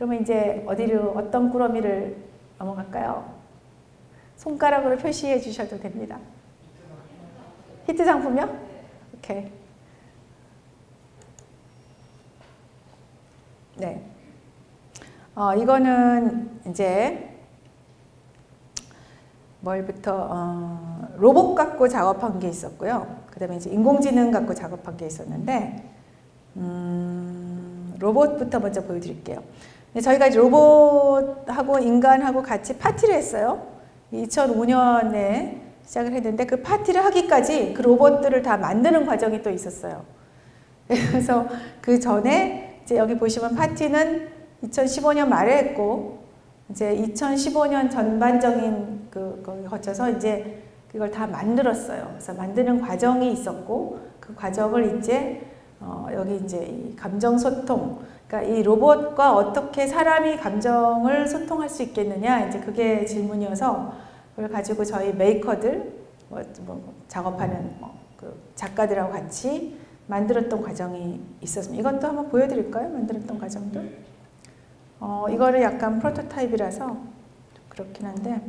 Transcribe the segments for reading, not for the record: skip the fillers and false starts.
그러면 이제 어디로 어떤 꾸러미를 넘어갈까요? 손가락으로 표시해 주셔도 됩니다. 히트 상품이요? 오케이. 네. 이거는 이제 뭘부터 로봇 갖고 작업한 게 있었고요. 그 다음에 이제 인공지능 갖고 작업한 게 있었는데 로봇부터 먼저 보여드릴게요. 저희가 이제 로봇하고 인간하고 같이 파티를 했어요. 2005년에 시작을 했는데 그 파티를 하기까지 그 로봇들을 다 만드는 과정이 또 있었어요. 그래서 그 전에 이제 여기 보시면 파티는 2015년 말에 했고 이제 2015년 전반적인 그걸 거쳐서 이제 그걸 다 만들었어요. 그래서 만드는 과정이 있었고 그 과정을 이제 여기 이제 이 감정 소통, 그러니까 이 로봇과 어떻게 사람이 감정을 소통할 수 있겠느냐 이제 그게 질문이어서 그걸 가지고 저희 메이커들 작업하는 그 작가들하고 같이 만들었던 과정이 있었습니다. 이것도 한번 보여드릴까요? 만들었던 과정도. 이거를 약간 프로토타입이라서 좀 그렇긴 한데.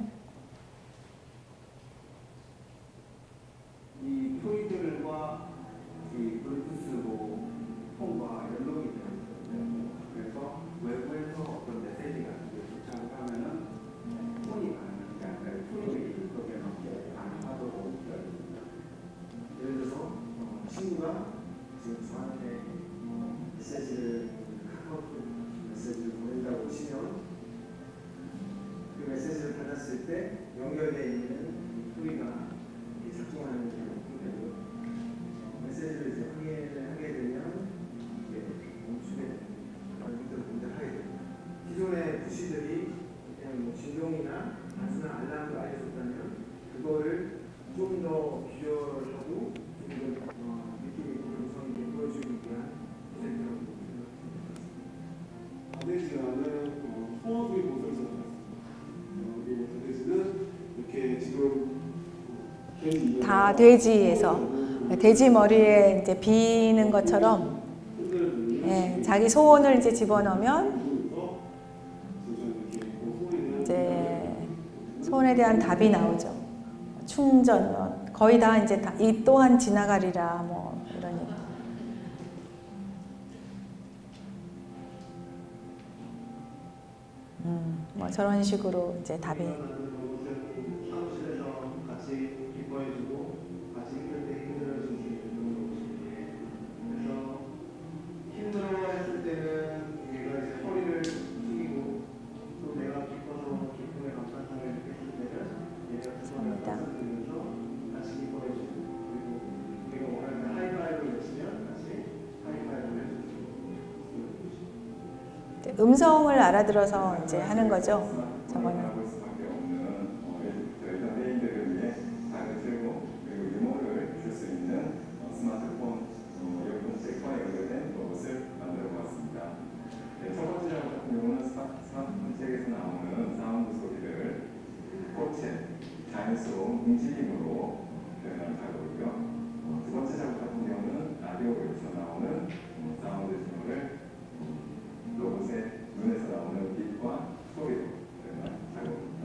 이 프로이들과 이 블루투스 폰과 연동이 되어 있거든요. 그래서 외부에서 어떤 메시지가 도착을 하면은 폰이 가능하니까 폰이 그렇게 가능하도록 되어 있습니다. 예를 들어서 친구가 지금 저한테 메시지를 보낸다고 하시면 그 메시지를 받았을 때 연결되어 있는 소리가 작동하는 경우가 되고 메시지를 이제 확인을 하게 되면 이게 멈추게 됩니다. 하게 됩니다. 기존의 푸시들이 그냥 진동이나 단순한 알람을 알려줬다면 그거를 좀 더 비교하고 좀 더 느낌 있고 감성 있게 보여주기 위한 프로젝트라고 생각합니다. 다돼지라는 소어들이 모습을 찾아왔습니다. 그리고 다돼지는 이렇게 지금 다돼지에서 돼지 머리에 이제 비는 것처럼 예, 자기 소원을 이제 집어넣으면 이제 소원에 대한 답이 나오죠. 충전 거의 다 이제 이 또한 지나가리라 뭐 이런 얘기. 뭐 저런 식으로 이제 답이. 음성을 알아들어서 이제 하는 거죠. 저거는. 책에서 나오는 사운드 소리를 꽃의 자연스러운 움직임으로 표현한 작업이고요. 두 번째 작업 같은 경우는 라디오에서 나오는 사운드 신호를 로봇의 눈에서 나오는 빛과 소리로 표현한 작업입니다.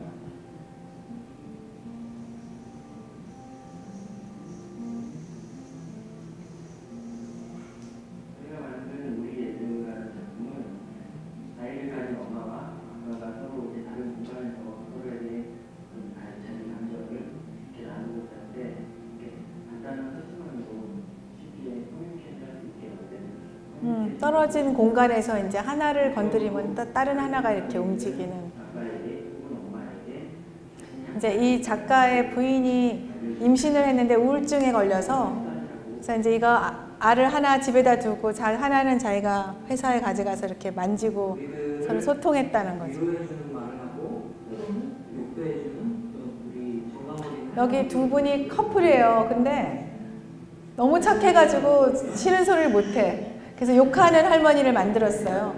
제가 만든 우리 애들이라는 작품은 아이를 가진 엄마와 아빠가 서로 이제 다른 공간에서 서로에게 자기 감정을 이렇게 나누고 있을 때 간단한 설명으로 쉽게 커뮤니케이션 할 수 있게 만드는 떨어진 공간에서 이제 하나를 건드리면 다른 하나가 이렇게 움직이는. 이제 이 작가의 부인이 임신을 했는데 우울증에 걸려서 그래서 이제 이거 알을 하나 집에다 두고 하나는 자기가 회사에 가져가서 이렇게 만지고 서로 소통했다는 거죠. 여기 두 분이 커플이에요. 근데 너무 착해가지고 싫은 소리를 못해. 그래서 욕하는 할머니를 만들었어요.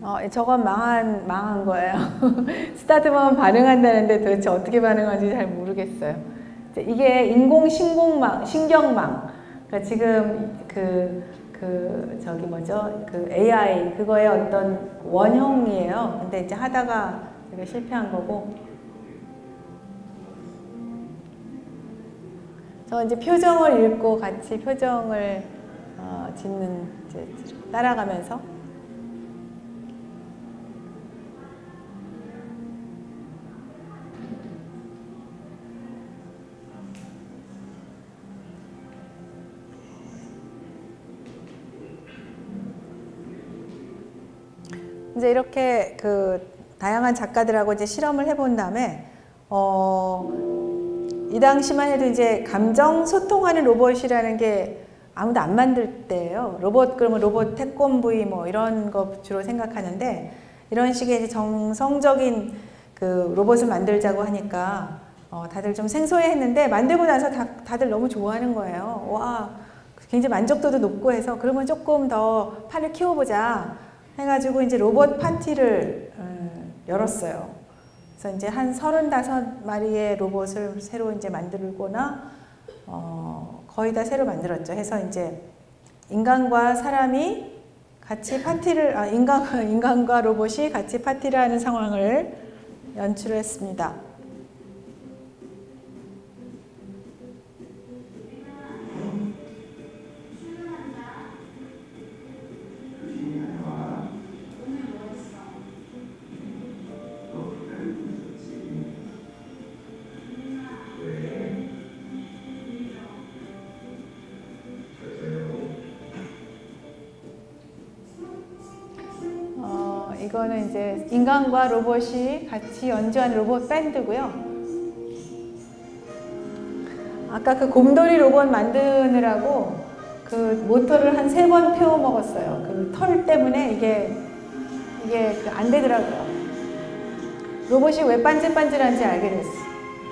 저건 망한 거예요. 스타트만 반응한다는데 도대체 어떻게 반응하는지 잘 모르겠어요. 이게 인공신경망. 그러니까 지금 저기 뭐죠? 그 AI 그거의 어떤 원형이에요. 근데 이제 하다가 제가 실패한 거고. 저 이제 표정을 읽고 같이 표정을 짓는 이제 따라가면서. 이제 이렇게 다양한 작가들하고 이제 실험을 해본 다음에 이 당시만 해도 이제 감정 소통하는 로봇이라는 게 아무도 안 만들 때예요. 그러면 로봇 태권브이 뭐 이런 거 주로 생각하는데 이런 식의 이제 정성적인 그 로봇을 만들자고 하니까 다들 좀 생소해했는데 만들고 나서 다들 너무 좋아하는 거예요. 와, 굉장히 만족도도 높고 해서 그러면 조금 더 판을 키워보자. 해가지고 이제 로봇 파티를 열었어요. 그래서 이제 한 35마리의 로봇을 새로 이제 만들거나 거의 다 새로 만들었죠. 해서 이제 인간과 사람이 같이 파티를 인간과 로봇이 같이 파티를 하는 상황을 연출을 했습니다. 이거는 이제 인간과 로봇이 같이 연주하는 로봇 밴드고요. 아까 그 곰돌이 로봇 만드느라고 그 모터를 한 3번 태워 먹었어요. 그 털 때문에 이게 안 되더라고요. 로봇이 왜 반질반질한지 알게 됐어요.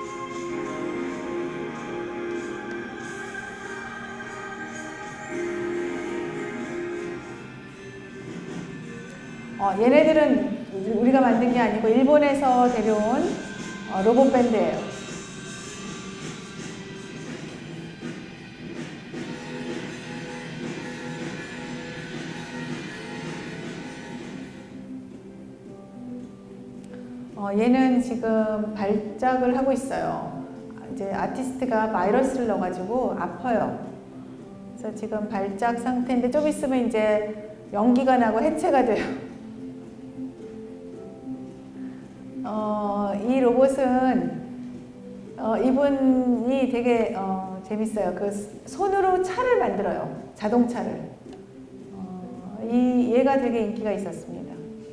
얘네들은 우리가 만든 게 아니고 일본에서 데려온 로봇 밴드예요. 얘는 지금 발작을 하고 있어요. 이제 아티스트가 바이러스를 넣어가지고 아파요. 그래서 지금 발작 상태인데 좀 있으면 이제 연기가 나고 해체가 돼요. 이 로봇은 이분이 되게 재밌어요. 그 손으로 차를 만들어요. 자동차를. 얘가 되게 인기가 있었습니다.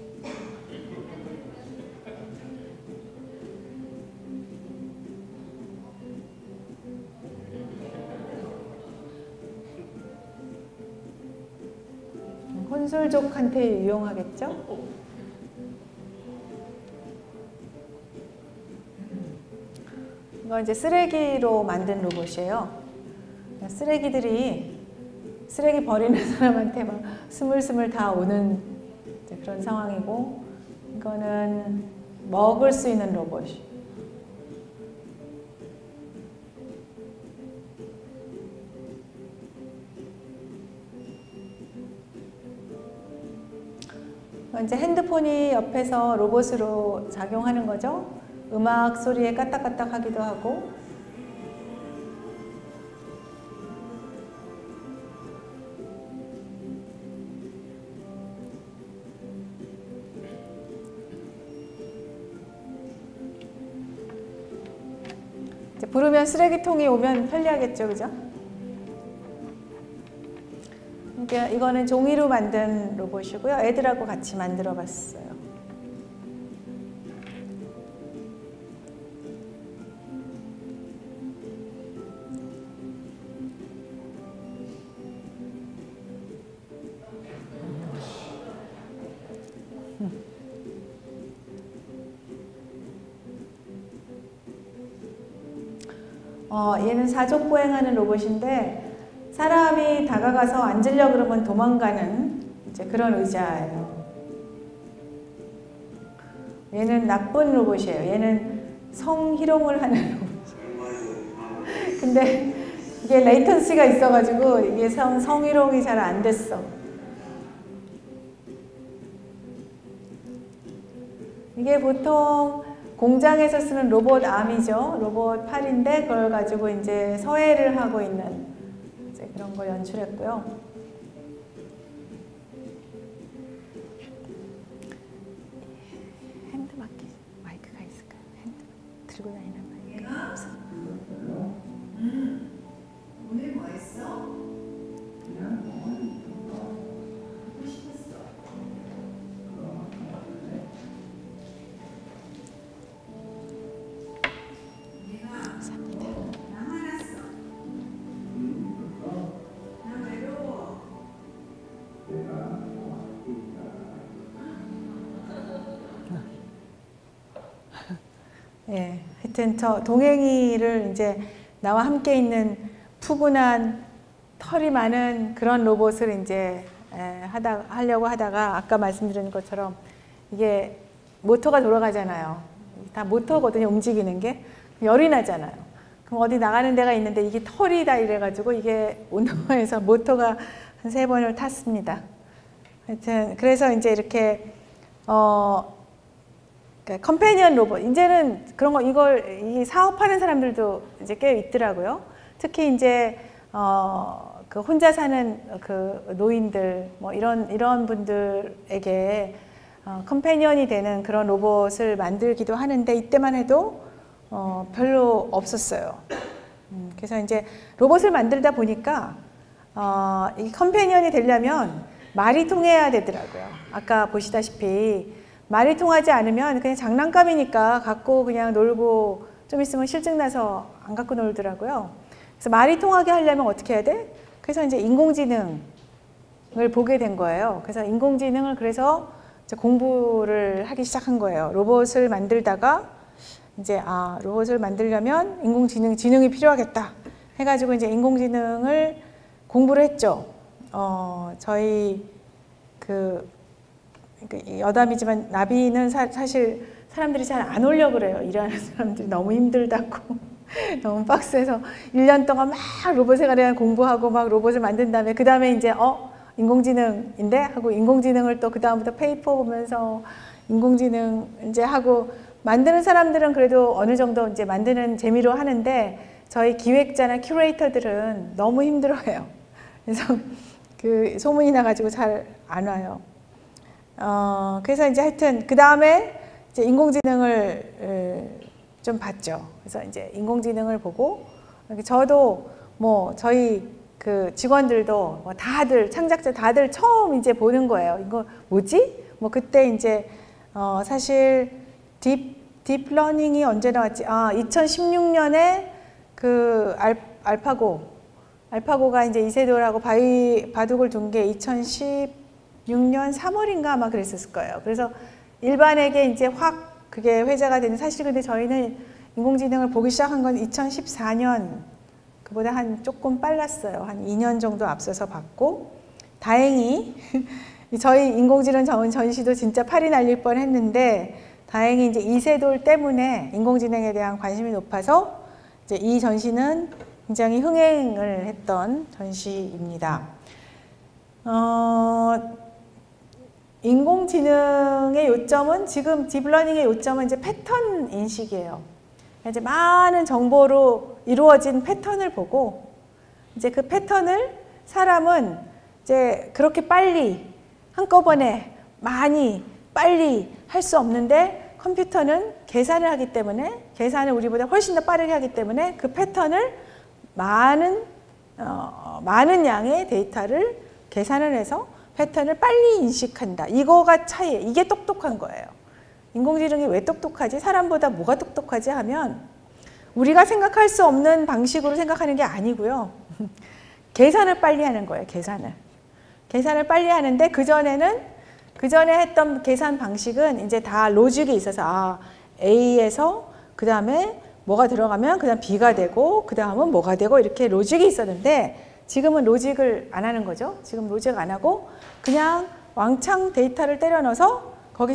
혼술족한테 유용하겠죠? 이건 이제 쓰레기로 만든 로봇이에요. 쓰레기 버리는 사람한테 막 스물스물 다 오는 그런 상황이고, 이거는 먹을 수 있는 로봇. 이제 핸드폰이 옆에서 로봇으로 작용하는 거죠. 음악 소리에 까딱까딱 하기도 하고. 이제 부르면 쓰레기통이 오면 편리하겠죠, 그죠? 그러니까 이거는 종이로 만든 로봇이고요. 애들하고 같이 만들어 봤어요. 얘는 사족보행하는 로봇인데 사람이 다가가서 앉으려고 그러면 도망가는 이제 그런 의자예요. 얘는 나쁜 로봇이에요. 얘는 성희롱을 하는 로봇. 근데 이게 레이턴시가 있어가지고 이게 성희롱이 잘 안 됐어. 이게 보통 공장에서 쓰는 로봇 암이죠. 로봇 팔인데 그걸 가지고 이제 서해를 하고 있는 이제 그런 걸 연출했고요. 핸드 마이크가 있을까요? 핸드 들고 다니는 마이크가 없어. 오늘 뭐 했어? 그냥 멍하니 하고 싶었어. 내가 나만 왔어. 나 외로워. 예, 하여튼 저 동행이를 이제 나와 함께 있는 푸근한 털이 많은 그런 로봇을 이제 하려고 하다가 아까 말씀드린 것처럼 이게 모터가 돌아가잖아요. 다 모터거든요. 움직이는 게 열이 나잖아요. 그럼 어디 나가는 데가 있는데 이게 털이다 이래가지고 이게 온도에서 모터가 한 3번을 탔습니다. 하여튼 그래서 이제 이렇게 그러니까 컴패니언 로봇 이제는 그런 거 이걸 이 사업하는 사람들도 이제 꽤 있더라고요. 특히 이제 그 혼자 사는 그 노인들 뭐 이런 분들에게 컴패니언이 되는 그런 로봇을 만들기도 하는데 이때만 해도 별로 없었어요. 그래서 이제 로봇을 만들다 보니까 이 컴패니언이 되려면 말이 통해야 되더라고요. 아까 보시다시피 말이 통하지 않으면 그냥 장난감이니까 갖고 그냥 놀고 좀 있으면 실증 나서 안 갖고 놀더라고요. 그래서 말이 통하게 하려면 어떻게 해야 돼? 그래서 이제 인공지능을 보게 된 거예요. 그래서 인공지능을 그래서 이제 공부를 하기 시작한 거예요. 로봇을 만들다가 이제 로봇을 만들려면 지능이 필요하겠다 해가지고 이제 인공지능을 공부를 했죠. 저희 여담이지만 나비는 사실 사람들이 잘 안 오려고 그래요. 일하는 사람들이 너무 힘들다고 너무 빡세서 1년 동안 막 로봇에 관한 공부하고 막 로봇을 만든 다음에 그 다음에 이제 인공지능인데 하고 인공지능을 또 그 다음부터 페이퍼 보면서 인공지능 이제 하고 만드는 사람들은 그래도 어느 정도 이제 만드는 재미로 하는데 저희 기획자나 큐레이터들은 너무 힘들어해요. 그래서 그 소문이 나가지고 잘 안 와요. 그래서 이제 하여튼 그 다음에 이제 인공지능을 좀 봤죠. 그래서 이제 인공지능을 보고 저도 뭐 저희 그 직원들도 뭐 다들 창작자 다들 처음 이제 보는 거예요. 이거 뭐지? 뭐 그때 이제 사실 딥러닝이 언제 나왔지? 2016년에 그 알파고가 이제 이세돌하고 바둑을 둔 게 2016년 3월인가 아마 그랬었을 거예요. 그래서 일반에게 이제 확 그게 회자가 되는 사실 근데 저희는 인공지능을 보기 시작한 건 2014년 그보다 한 조금 빨랐어요. 한 2년 정도 앞서서 봤고 다행히 저희 인공지능 전시도 진짜 팔이 날릴 뻔 했는데 다행히 이제 이세돌 때문에 인공지능에 대한 관심이 높아서 이제 이 전시는 굉장히 흥행을 했던 전시입니다. 인공지능의 요점은 지금 딥러닝의 요점은 이제 패턴 인식이에요. 이제 많은 정보로 이루어진 패턴을 보고 이제 그 패턴을 사람은 이제 그렇게 빨리 한꺼번에 많이 빨리 할 수 없는데 컴퓨터는 계산을 하기 때문에 계산을 우리보다 훨씬 더 빠르게 하기 때문에 그 패턴을 많은 양의 데이터를 계산을 해서 패턴을 빨리 인식한다. 이거가 차이, 이게 똑똑한 거예요. 인공지능이 왜 똑똑하지? 사람보다 뭐가 똑똑하지 하면 우리가 생각할 수 없는 방식으로 생각하는 게 아니고요. 계산을 빨리 하는 거예요. 계산을 빨리 하는데 그전에 했던 계산 방식은 이제 다 로직이 있어서 A에서 그 다음에 뭐가 들어가면 그 다음 B가 되고 그 다음은 뭐가 되고 이렇게 로직이 있었는데 지금은 로직을 안 하는 거죠. 지금 로직 안 하고 그냥 왕창 데이터를 때려 넣어서 거기서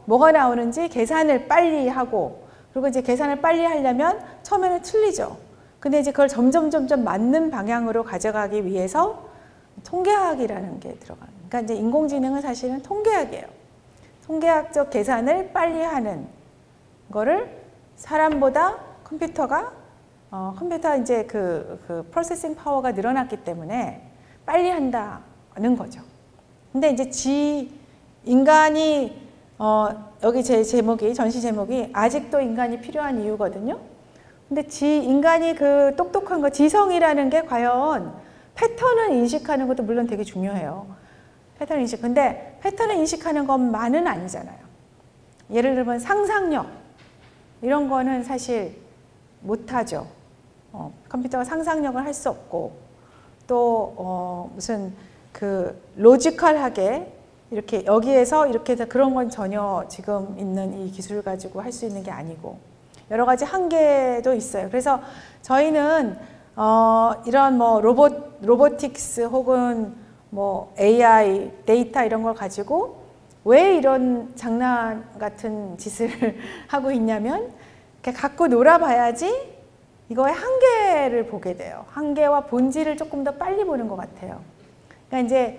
뭐가 나오는지 계산을 빨리 하고, 그리고 이제 계산을 빨리 하려면 처음에는 틀리죠. 근데 이제 그걸 점점 맞는 방향으로 가져가기 위해서 통계학이라는 게 들어가요. 그러니까 이제 인공지능은 사실은 통계학이에요. 통계학적 계산을 빨리 하는 거를 사람보다 컴퓨터가 이제 그 프로세싱 파워가 늘어났기 때문에 빨리 한다는 거죠. 근데 이제 인간이 여기 제 제목이, 전시 제목이 아직도 인간이 필요한 이유거든요. 근데 인간이 그 똑똑한 거, 지성이라는 게 과연 패턴을 인식하는 것도 물론 되게 중요해요. 패턴 인식. 근데 패턴을 인식하는 것만은 아니잖아요. 예를 들면 상상력. 이런 거는 사실 못하죠. 컴퓨터가 상상력을 할 수 없고, 또 무슨 그 로지컬하게 이렇게 여기에서 이렇게 해서 그런 건 전혀 지금 있는 이 기술을 가지고 할 수 있는 게 아니고, 여러 가지 한계도 있어요. 그래서 저희는 이런 뭐 로보틱스 혹은 뭐 AI, 데이터 이런 걸 가지고 왜 이런 장난 같은 짓을 하고 있냐면, 이렇게 갖고 놀아봐야지 이거의 한계를 보게 돼요. 한계와 본질을 조금 더 빨리 보는 것 같아요. 그러니까 이제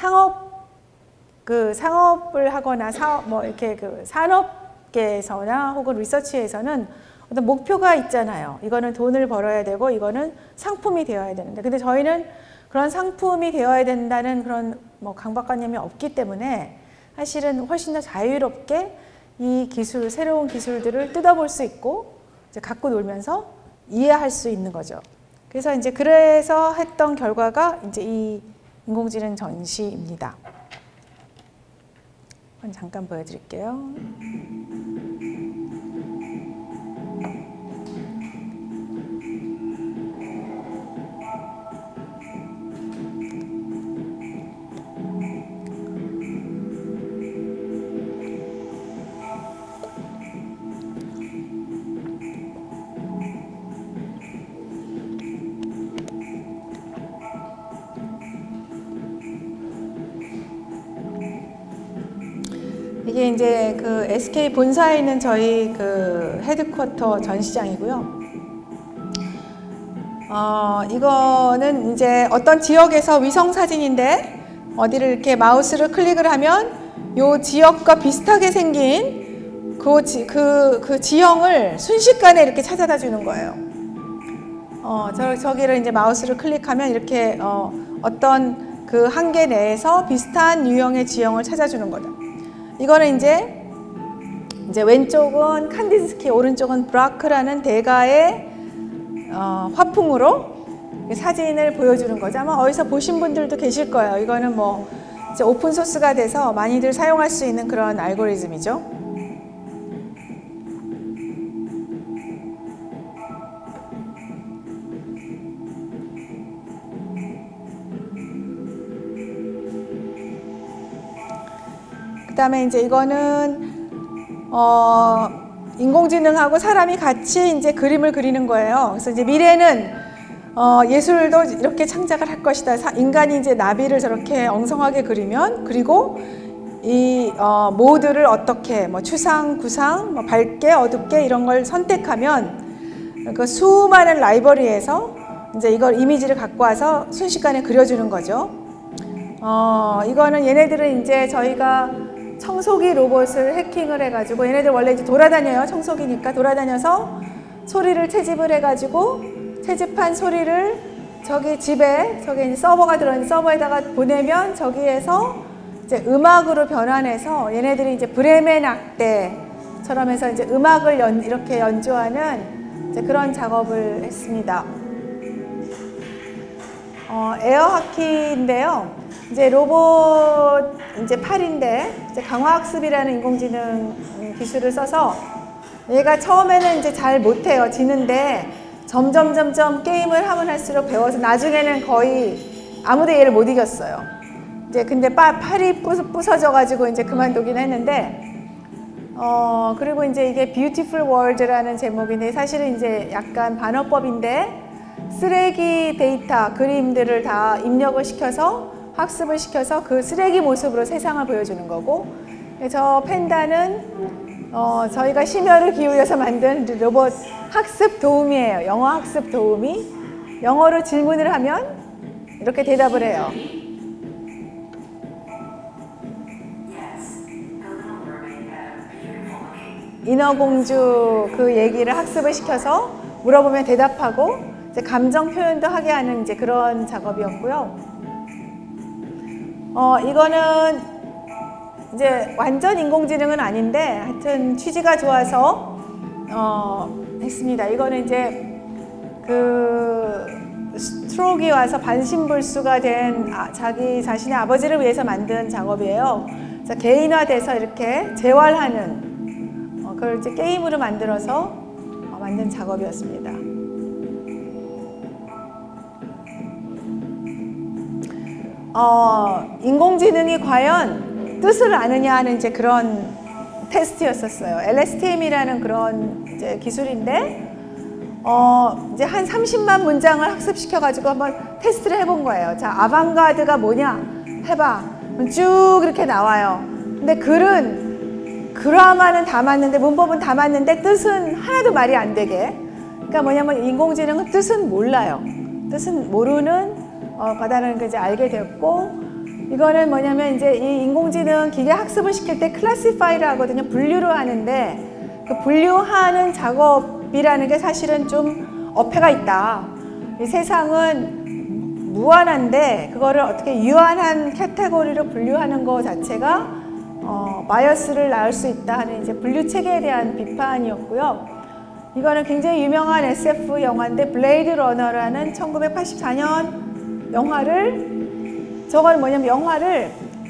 상업을 하거나 이렇게 그 산업계에서나 혹은 리서치에서는 어떤 목표가 있잖아요. 이거는 돈을 벌어야 되고 이거는 상품이 되어야 되는데, 근데 저희는 그런 상품이 되어야 된다는 그런 뭐 강박관념이 없기 때문에 사실은 훨씬 더 자유롭게 이 기술, 새로운 기술들을 뜯어볼 수 있고 이제 갖고 놀면서 이해할 수 있는 거죠. 그래서 했던 결과가 이제 이 인공지능 전시입니다. 잠깐 보여드릴게요. 이게 이제 그 SK 본사에 있는 저희 그 헤드쿼터 전시장이고요. 이거는 이제 어떤 지역에서 위성 사진인데, 어디를 이렇게 마우스를 클릭을 하면 요 지역과 비슷하게 생긴 그 지형을 순식간에 이렇게 찾아다 주는 거예요. 저기를 이제 마우스를 클릭하면 이렇게 어떤 그 한계 내에서 비슷한 유형의 지형을 찾아주는 거다. 이거는 이제 왼쪽은 칸디스키, 오른쪽은 브라크라는 대가의 화풍으로 사진을 보여주는 거죠. 아마 어디서 보신 분들도 계실 거예요. 이거는 뭐 이제 오픈 소스가 돼서 많이들 사용할 수 있는 그런 알고리즘이죠. 그다음에 이제 이거는 인공지능하고 사람이 같이 이제 그림을 그리는 거예요. 그래서 이제 미래는 예술도 이렇게 창작을 할 것이다. 인간이 이제 나비를 저렇게 엉성하게 그리면, 그리고 이 모드를 어떻게 뭐 추상, 구상, 뭐 밝게, 어둡게 이런 걸 선택하면 그 수많은 라이브러리에서 이제 이걸 이미지를 갖고 와서 순식간에 그려주는 거죠. 이거는 얘네들은 이제 저희가 청소기 로봇을 해킹을 해가지고, 얘네들 원래 이제 돌아다녀요. 청소기니까 돌아다녀서 소리를 채집을 해가지고, 채집한 소리를 저기 집에, 저기 이제 서버가 들어있는 서버에다가 보내면 저기에서 이제 음악으로 변환해서 얘네들이 이제 브레멘 악대처럼 해서 이제 음악을 이렇게 연주하는 이제 그런 작업을 했습니다. 에어하키인데요. 이제 로봇 이제 팔인데 이제 강화학습이라는 인공지능 기술을 써서, 얘가 처음에는 이제 잘 못해요. 지는데 점점 게임을 하면 할수록 배워서 나중에는 거의 아무도 얘를 못 이겼어요. 이제 근데 팔이 부서져 가지고 이제 그만두긴 했는데, 그리고 이제 이게 Beautiful World라는 제목인데, 사실은 이제 약간 반어법인데 쓰레기 데이터, 그림들을 다 입력을 시켜서 학습을 시켜서 그 쓰레기 모습으로 세상을 보여주는 거고, 저 펜다는 저희가 심혈을 기울여서 만든 로봇 학습 도우미예요. 영어 학습 도우미. 영어로 질문을 하면 이렇게 대답을 해요. 인어공주 그 얘기를 학습을 시켜서 물어보면 대답하고 이제 감정 표현도 하게 하는 이제 그런 작업이었고요. 이거는 이제 완전 인공지능은 아닌데 하여튼 취지가 좋아서 했습니다. 이거는 이제 그 스트로크가 와서 반신불수가 된 자기 자신의 아버지를 위해서 만든 작업이에요. 그래서 개인화돼서 이렇게 재활하는 그걸 이제 게임으로 만들어서 만든 작업이었습니다. 인공지능이 과연 뜻을 아느냐 하는 이제 그런 테스트였었어요. LSTM이라는 그런 이제 기술인데, 이제 한 30만 문장을 학습시켜가지고 한번 테스트를 해본 거예요. 자, 아방가드가 뭐냐? 해봐. 쭉 이렇게 나와요. 근데 글은 그라마는 다 맞는데 문법은 다 맞는데 뜻은 하나도 말이 안 되게. 그러니까 뭐냐면 인공지능은 뜻은 몰라요. 뜻은 모르는 거다라는 걸 이제 알게 됐고, 이거는 뭐냐면 이제 이 인공지능 기계 학습을 시킬 때 클래시파이를 하거든요. 분류를 하는데 그 분류하는 작업이라는 게 사실은 좀 어폐가 있다. 이 세상은 무한한데 그거를 어떻게 유한한 카테고리로 분류하는 거 자체가 바이어스를 낳을 수 있다 하는 이제 분류 체계에 대한 비판이었고요. 이거는 굉장히 유명한 SF 영화인데 블레이드 러너라는 1984년 영화를, 저건 뭐냐면 영화를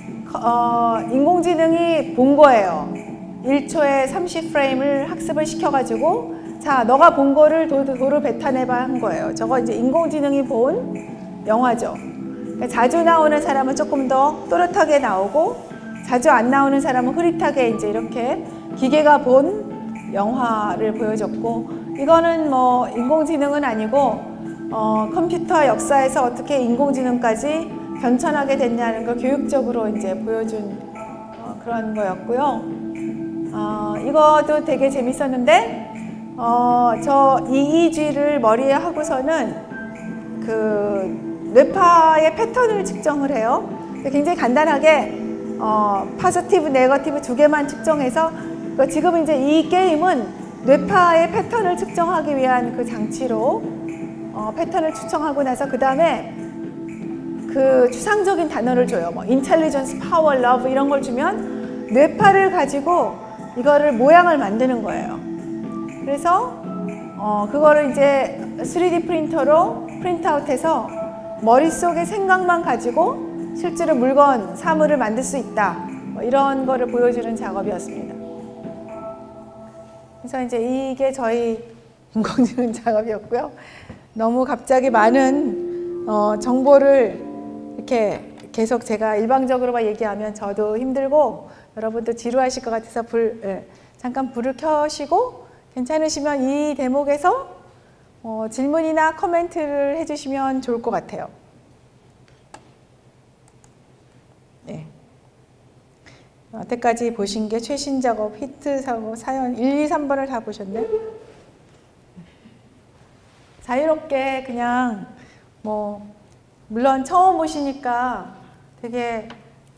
인공지능이 본 거예요. 1초에 30프레임을 학습을 시켜가지고 자, 너가 본 거를 도로 뱉어내봐 한 거예요. 저거 이제 인공지능이 본 영화죠. 그러니까 자주 나오는 사람은 조금 더 또렷하게 나오고 자주 안 나오는 사람은 흐릿하게 이제 이렇게 기계가 본 영화를 보여줬고, 이거는 뭐 인공지능은 아니고 컴퓨터 역사에서 어떻게 인공지능까지 변천하게 됐냐는 걸 교육적으로 이제 보여준 그런 거였고요. 이것도 되게 재밌었는데 저 EEG를 머리에 하고서는 그 뇌파의 패턴을 측정을 해요. 굉장히 간단하게 포지티브, 네거티브 두 개만 측정해서 지금 이제 이 게임은 뇌파의 패턴을 측정하기 위한 그 장치로 패턴을 추정하고 나서 그 다음에 그 추상적인 단어를 줘요. 뭐 인텔리전스, 파워, 러브 이런 걸 주면 뇌파를 가지고 이거를 모양을 만드는 거예요. 그래서 그거를 이제 3D 프린터로 프린트아웃해서 머릿속에 생각만 가지고 실제로 물건, 사물을 만들 수 있다. 뭐 이런 거를 보여주는 작업이었습니다. 그래서 이제 이게 저희 인공지능 작업이었고요. 너무 갑자기 많은 정보를 이렇게 계속 제가 일방적으로만 얘기하면 저도 힘들고 여러분도 지루하실 것 같아서 잠깐 불을 켜시고 괜찮으시면 이 대목에서 질문이나 코멘트를 해주시면 좋을 것 같아요. 네. 여태까지 보신 게 최신 작업, 히트 사연 1, 2, 3번을 다 보셨네. 자유롭게 그냥 뭐 물론 처음 오시니까 되게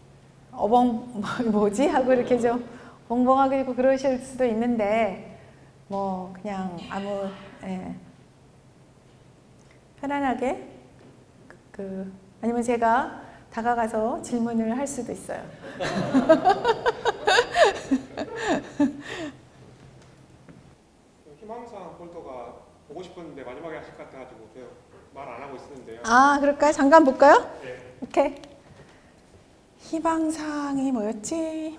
뭐지? 하고 이렇게 좀 벙벙하게 있고 그러실 수도 있는데 뭐 그냥 편안하게 아니면 제가 다가가서 질문을 할 수도 있어요. 희망사항 폴더가 보고 싶었는데 마지막에 하실 것 같아가지고 말 안 하고 있었는데요. 아, 그럴까요? 잠깐 볼까요? 네. 오케이. 희망사항이 뭐였지?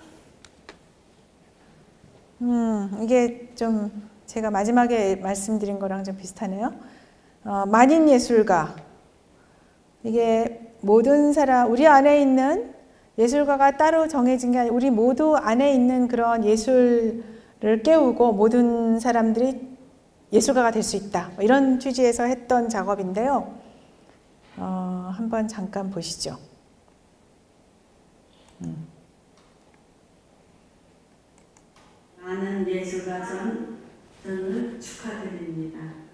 이게 좀 제가 마지막에 말씀드린 거랑 좀 비슷하네요. 만인예술가. 이게 모든 사람, 우리 안에 있는 예술가가 따로 정해진 게 아니라 우리 모두 안에 있는 그런 예술을 깨우고 모든 사람들이 예술가가 될 수 있다. 이런 취지에서 했던 작업인데요. 한번 잠깐 보시죠. 예술가전 등을 축하드립니다.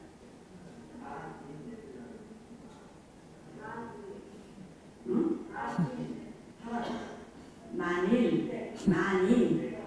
응? 만일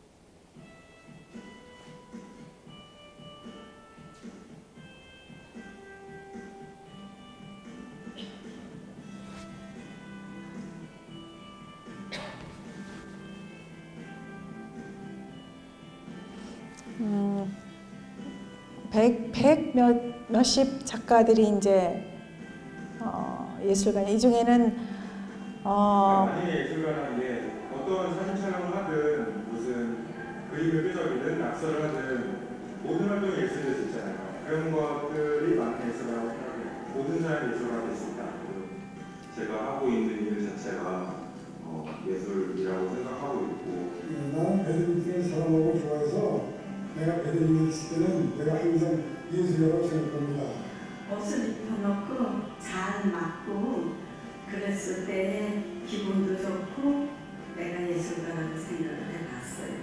몇십 작가들이 이제 예술관, 이 중에는 아니 예술가라는 게 어떤 사진 촬영을 하든 무슨 그림을 끄적이든 낙서를 하든 모든 활동이 예술일 수 있잖아요. 그런 것들이 많은 예술가라고 생각해요. 모든 사람이 예술가가 될 수 있다. 제가 하고 있는 일 자체가 예술이라고 생각하고 있고 나는 배드민턴을 사랑하고 좋아해서 내가 배드민턴 칠 때는 내가 항상 예술이라고 생각합니다. 옷을 입혀놓고 잘 맞고 그랬을 때 기분도 좋고 내가 예술가라고 생각을 해봤어요.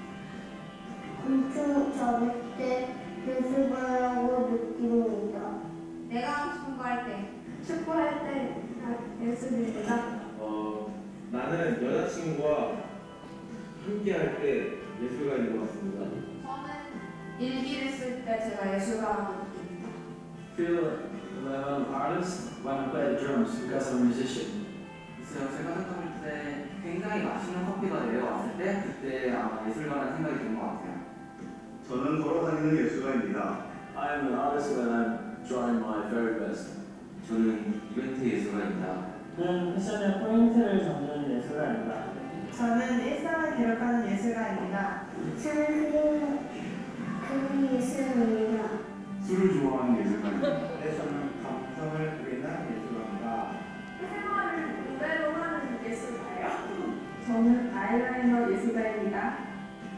엄청 잘할 때 예술가라고 느낍니다. 내가 하고 싶은 거 할 때, 축구할 때 예술입니다. 나는 여자친구와 함께 할 때 예술가인 것 같습니다. 저는 일기를 쓸 때 제가 예술가라고 느낍니다. feel that I'm an artist when I play the drums because I'm a musician. 글쎄요, 제가 생각할 때 굉장히 맛있는 커피가 내려왔을 때 그때 아마 예술가라는 생각이 든 것 같아요. 저는 걸어다니는 예술가입니다. I'm an artist when I'm drawing my very best. 저는 이벤트 예술가입니다. 저는 패션의 포인트를 잡는 예술가입니다. 저는 일상을 기록하는 예술가입니다. 저는 그림 예술입니다. 술을 좋아하는 예술가입니다. 그래서는 감성을 그리는 예술가입니다. 생활을 무대로 하는 예술가예요. 저는 아이라이너 예술가입니다.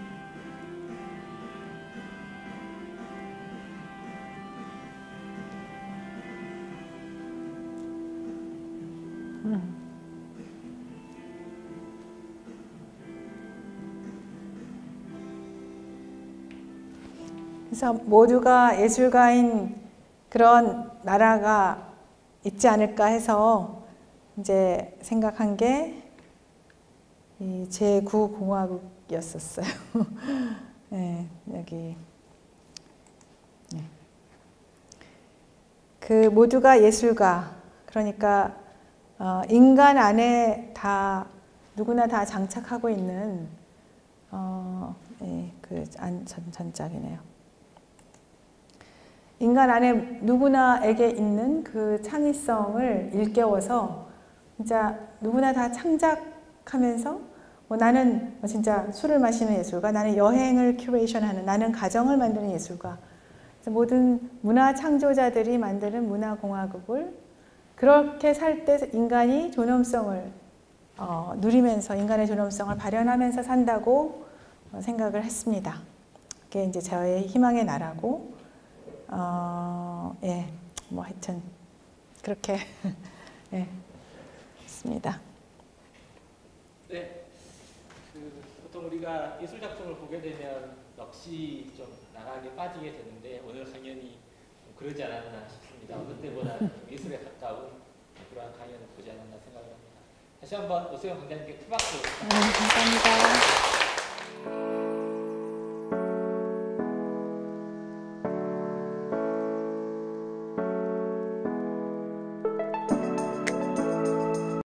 그래서 모두가 예술가인 그런 나라가 있지 않을까 해서 이제 생각한 게 이 제9공화국이었었어요. 네, 여기. 네. 그 모두가 예술가, 그러니까 인간 안에 다 누구나 다 장착하고 있는 네, 그 전작이네요. 인간 안에 누구나에게 있는 그 창의성을 일깨워서 진짜 누구나 다 창작하면서 나는 진짜 술을 마시는 예술가, 나는 여행을 큐레이션하는, 나는 가정을 만드는 예술가. 그래서 모든 문화 창조자들이 만드는 문화공화국을 그렇게 살 때 인간이 존엄성을 누리면서 인간의 존엄성을 발현하면서 산다고 생각을 했습니다. 그게 이제 저의 희망의 나라고, 예, 뭐 하여튼 그렇게 예, 했습니다. 네, 보통 우리가 예술 작품을 보게 되면 넋이 좀 나가게 빠지게 되는데 오늘 강연이 좀 그러지 않았나 싶습니다. 어느 때보다 예술에 가까운 그러한 강연을 보지 않았나 생각을 합니다. 다시 한번 오세영 강사님께 큰 박수. 감사합니다.